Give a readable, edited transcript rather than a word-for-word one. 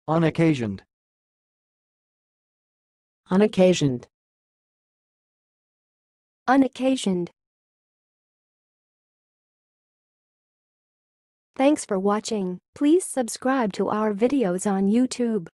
unoccasioned, unoccasioned, unoccasioned. Thanks for watching. Please subscribe to our videos on YouTube.